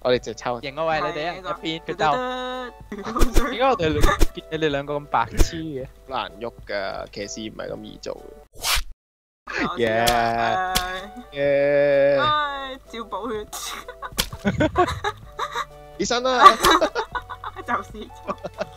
我哋直抽。 型我喂你哋一人一邊決鬥。 鬥。 點解我哋見你哋兩個咁白痴嘅？ 難喐噶，騎士唔係咁易做嘅。 耶！ 耶！ 唉，照補血， 起身啦！ 就是錯。